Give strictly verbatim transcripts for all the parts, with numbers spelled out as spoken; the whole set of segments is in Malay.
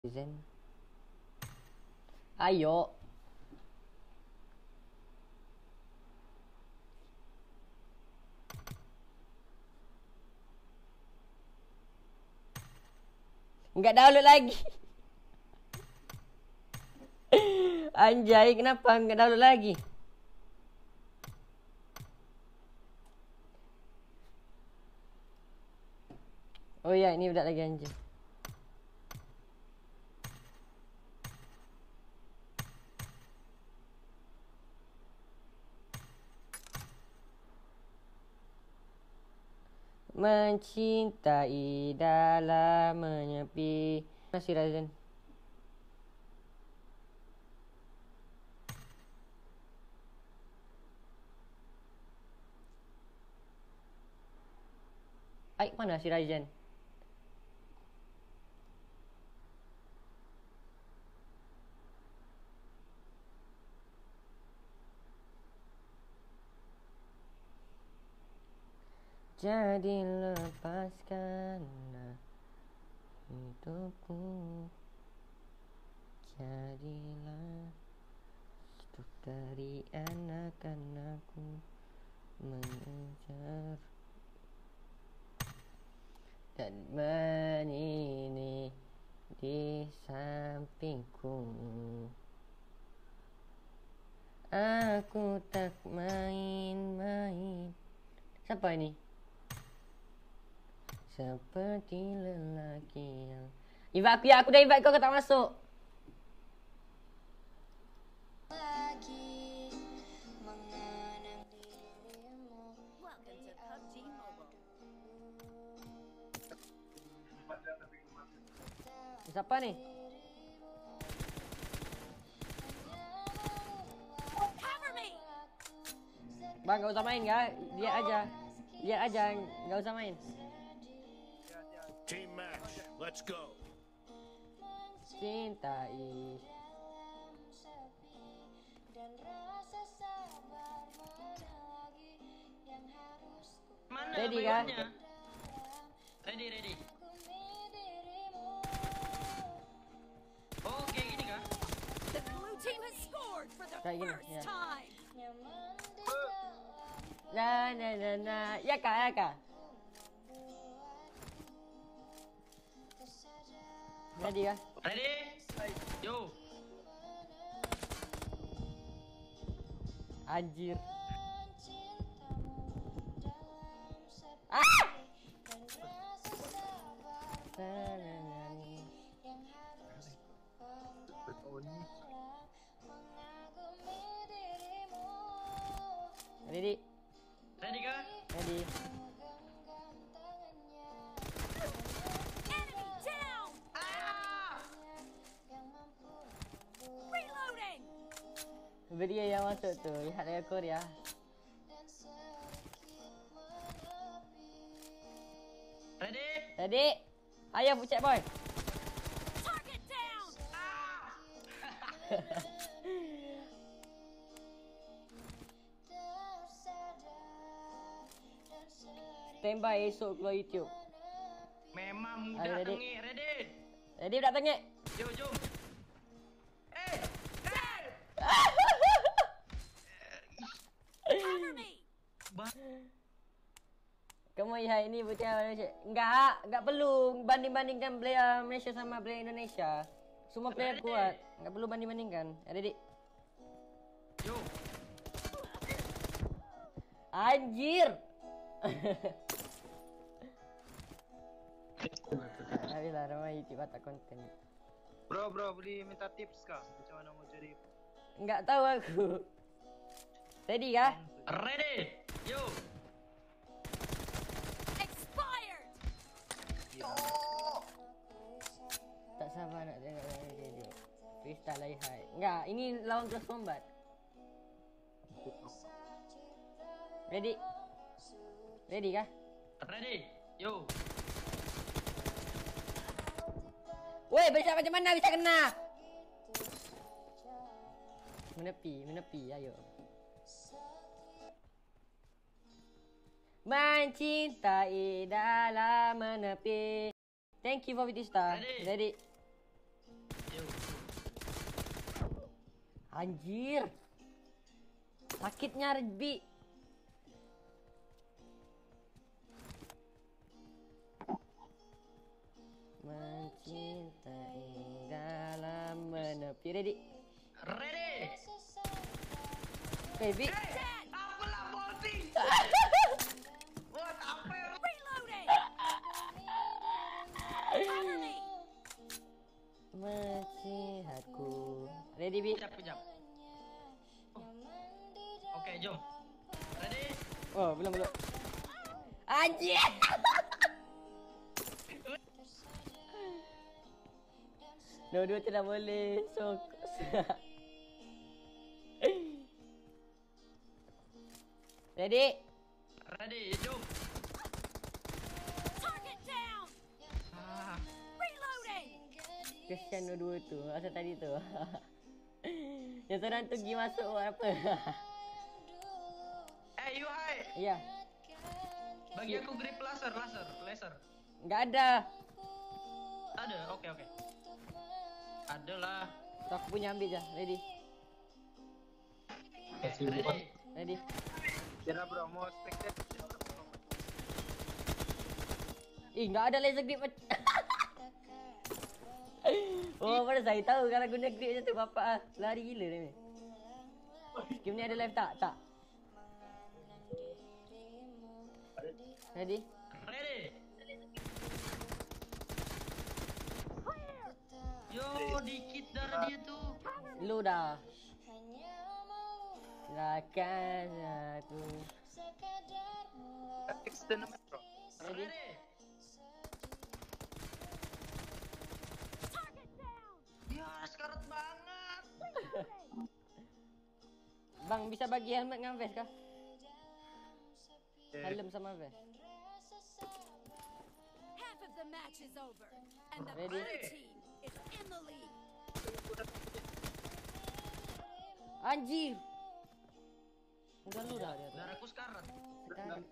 Zen. Ayo. Enggak download lagi. Anjay, kenapa enggak download lagi? Oh ya, ini udah lagi anjay. Mencintai dalam menyepi. Masih Razen. Aik mana si Razen? Jadi lepaskanlah hidupku, jadilah hidup dari anak-anakku mengejar dan menini di sampingku. Aku tak main-main. Siapa ini? Seperti lelaki yang invite aku ya, aku dah invite kau, kau tak masuk. Lagi mengenang dirimu. Siapa nih? Bang, gak usah main gak? Lihat aja. Lihat aja, gak usah main. Team match, let's go. Cintai. Mana ready kan? Ready, ready. Oh, kayak gini kah? The blue team has scored for the Kayak gini, first ya. time. Nah, nah, nah, nah. Ya kak, ya kak. Ready ya? Ready? Yo. Anjir. Ah! Ready? Ready kah? Ready. Enemy down. Ah! Reloading. Video yang masuk tu, lihat dengan Korea. Ready? Ready? Ayo pucet boy. Target down. Ah! Tembak esok keluar YouTube. Memang Ayo, mudah ready? tengik. Ready? Ready tak tengok? Jom, jom. Eh! Eh! Cover me. Ba- Kamu lihat ini putih Malaysia. Enggak, enggak perlu banding-bandingkan player Malaysia sama player Indonesia. Semua player Ready? kuat. Enggak perlu banding-bandingkan. Ready? Yo. Anjir. Habislah ramai YouTube tak konten. Bro, bro, boleh minta tips kah? Macam mana mau jadi? Enggak tahu aku. Ready kah? Ready? Yo. Expired. Tak sabar nak tengok lagi video. Freestyle lagi high. Enggak, ini lawan close combat. Ready? Ready kah? Ready? Yo. Woi, bercakap macam mana bisa kena? Menepi, menepi, ayo. Mencintai dalam menepi. Thank you for Vitista. Ready? Ready. Anjir. Sakitnya Redbi. Mencintai dalam menepi. Ready? Ready. Baby. Dead. Apalah bolting. What apa ya? Reloading. Cover me. Melihatku. Ready, Bi? Kejap, kejap. Oh. Oke, jom. Ready? Oh, belum, belum. Anjir. Dua-dua tidak boleh. So. Ready? Ready, jom. Target down. Ah, Reloading. Kesian dua-dua tu. Asal tadi tu. Yang seorang tu pergi masuk buat apa? eh, you hai. Ya. Bagi aku grip laser, laser, laser. Enggak ada. Ada, oke, oke. Ada lah. So, aku punya ambil je. Ready? Ready. Ready? Kira bro, mau spectate. Eh, enggak ada laser grip macam. Oh, pada saya tahu kalau guna grip macam tu bapak ah. Lari gila ni. Game ni ada live tak? Tak. Ready? Ready. Yo, dikit darah dia tuh. Lu dah. Silakan aku. Extend bro. Ready? Ready. Target down. Ya, sekarat banget. Bang, bisa bagi helmet dengan vest kah? Eh, Helm sama vest. Half of the match is over, and the Ready? blue team is in the lead. Anjir. Udah lu dah dia tu. Darahku sekarat. Sekarang.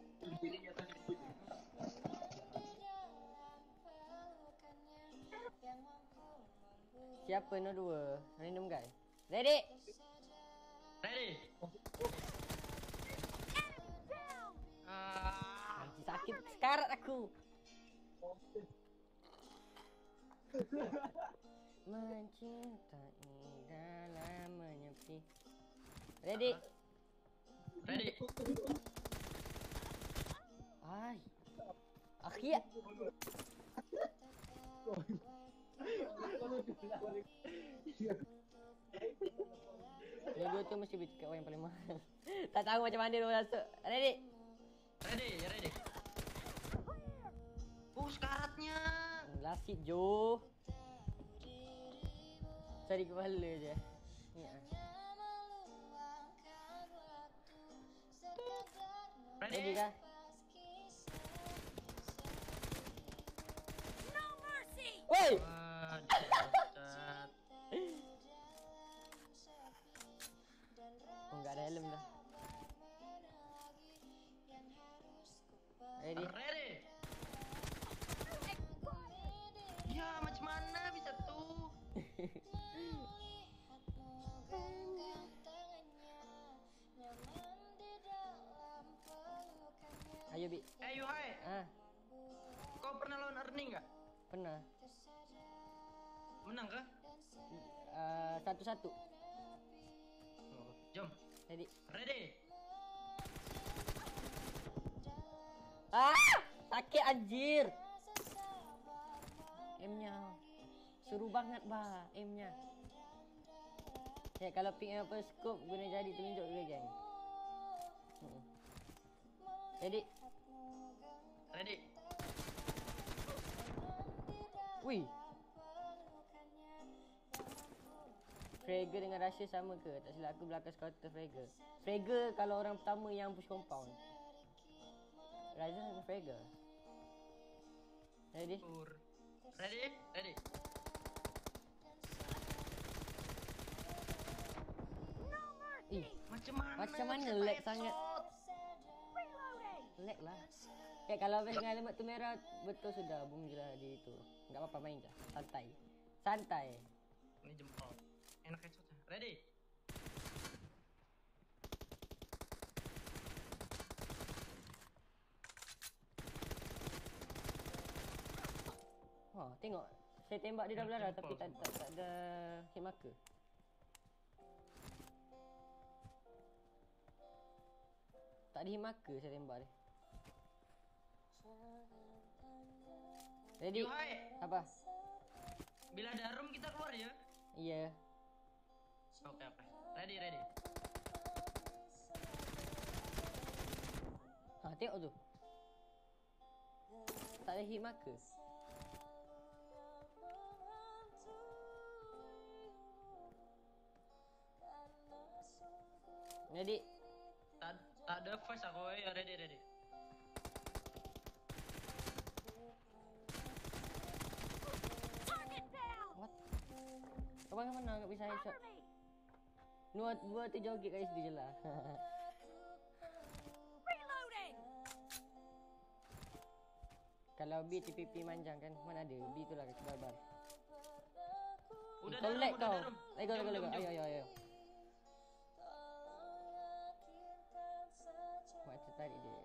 Siapa no dua? Random guy. Ready? Ready. Down. Ah, Anjir, sakit sekarat aku. Mencintai dalam menyepi. Ready? ready. Ay. Akhir. Ni dua tu mesti bercakap yang paling mahal. Tak tahu macam mana dia masuk. Ready? Ready, ready. Oh, sekaratnya. Lasit Jo. Cari kepala je. Ni ah. Ready Ready. kah? No mercy. Woi! Wah, cacat. Oh, enggak ada helm dah. Ready? Ready. Ya, macam mana bisa tuh? Ayo Bi. Eh, you hai. Ah, Kau pernah lawan Ernie nggak? pernah. Menang kah? Ah, satu-satu. Oh, jom. Ready? Ready. Ah! Sakit anjir. M-nya. Seru banget bah M-nya. Ya, kalau pick apa scope guna jadi tunjuk dulu geng. Hmm. Ready? Ready. Wih. Fragger dengan Russia sama ke? Tak silap aku belakang scouter Fragger. Fragger kalau orang pertama yang push compound. Ryzen dengan Fragger. Ready? Tur. Ready. Ready. Ih, Macam mana? Macam mana bisa lag headshot? sangat? Reloading. lag lah. Ya kalau vest dengan helmet tu merah betul sudah boom je lah di itu. Enggak apa-apa main je. Santai. Santai. Ini jempol. Enak headshotnya. Ready. Ha, tengok. Saya tembak dia dah berdarah tapi Sumpah, tak, sumpah. tak, tak ada hit marker. Tak ada hit marker saya tembak dia. Ready? Yuhai, Apa? bila ada room kita keluar ya. Iya. Oke oke. Ready ready. Ha, tengok tu. Tak ada hit marker. Ready? Tak tak ada voice aku ya ready ready. Target down! What? Kau bangun mana tak bisa headshot? Cover me! Dua, dua tu joget kat situ je lah. Reloading! Kalau B T P P manjang kan, mana ada? B tu lah kat barbar. Udah Kau ada lag room, udah kau. ada room. Lego, Jom, lego, lego. jom, jom. Ayo, ayo, ayo. Macam tarik dia.